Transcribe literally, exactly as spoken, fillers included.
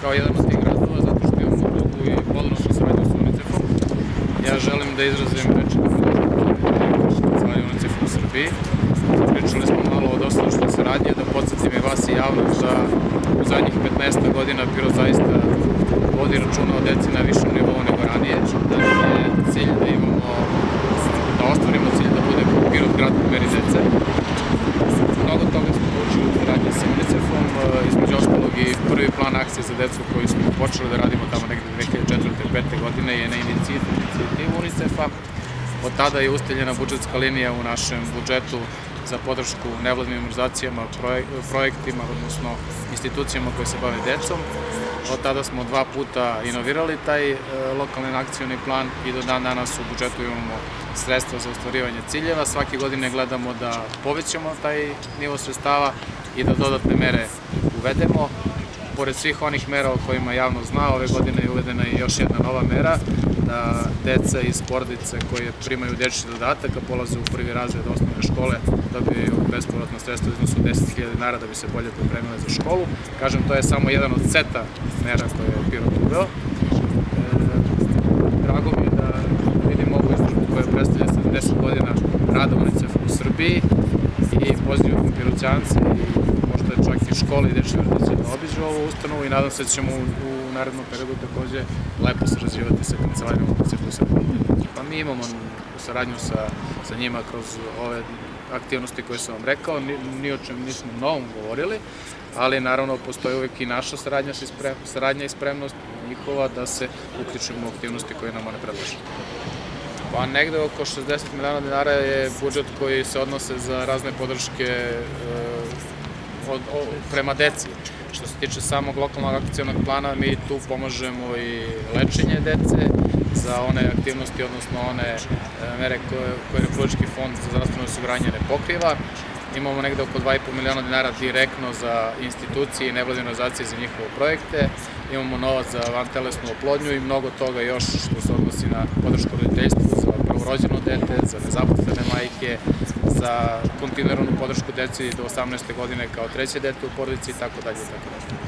kao jedan od tih gradova, zato što imamo ulogu i odličnu saradnju sa UNICEF-om. Ja želim da izrazim reči da kancelarija UNICEF u Srbiji. Pričali smo malo o dosadašnjoj saradnji, da podsjetim i vas i javnost da u zadnjih petnaest godina Pirot zaista vodi računa o deci na višem nivou nego ranije, da je cilj da imamo, da ostvarimo cilj da bude Pirot grad po meri dece. Mnogo toga smo učili u saradnji sa UNICEF-om, između ostalog i prvi plan akcije za decu koji smo počeli da radimo tamo negde dve hiljade četvrte i pete godine je na inicijativu UNICEF-a. Od tada je usteljena budžetska linija u našem budžetu za podršku nevladinim organizacijama, projektima, odnosno institucijama koje se bave decom. Od tada smo dva puta inovirali taj lokalni akcioni plan i do dan danas u budžetu imamo sredstva za ostvarivanje ciljeva. Svake godine gledamo da povećamo taj nivo sredstava i da dodatne mere uvedemo. Pored svih onih mera o kojima javno zna, ove godine je uvedena i još jedna nova mera, da deca iz porodice koje primaju dečji dodatak, a polaze u prvi razred osnovne škole, dobiju bespovratna sredstva u iznosu deset hiljada dinara da bi se bolje pripremile za školu. Kažem, to je samo jedan od seta mera koje je Pirot uveo. Drago mi je da vidim ovu izložbu koja predstavlja sedamdeset godina rada UNICEF-a u Srbiji i pozivam Pirotčance i možda čak i škole i dečje vrtiće da obiđu ovu ustanovu i nadam se da ćemo u narednom periodu takođe lepo sarađivati sa kancelarijom UNICEF-a u Srbiji. Pa mi imamo saradnju sa njima kroz ove aktivnosti koje sam vam rekao, ni o čem nismo novom govorili, ali naravno postoji uvek i naša saradnja i spremnost njihova da se uključimo u aktivnosti koje nam one predlažu. Pa negde oko šezdeset miliona dinara je budžet koji se odnose za razne podrške prema deci. Što se tiče samog lokalnog akcionog plana, mi tu pomažemo i lečenje dece za one aktivnosti, odnosno one mere koje Republički fond za zdravstveno osiguranje ne pokriva. Imamo negde oko dva i po miliona dinara direktno za institucije i nevladine organizacije za njihove projekte. Imamo novac za vantelesnu oplodnju i mnogo toga još što se odnosi na podršku roditeljstvu, za prvorođeno dete, za nezaposlene majke, za kontinuiranu podršku deci do osamnaeste godine kao treće dete u porodici i tako dalje.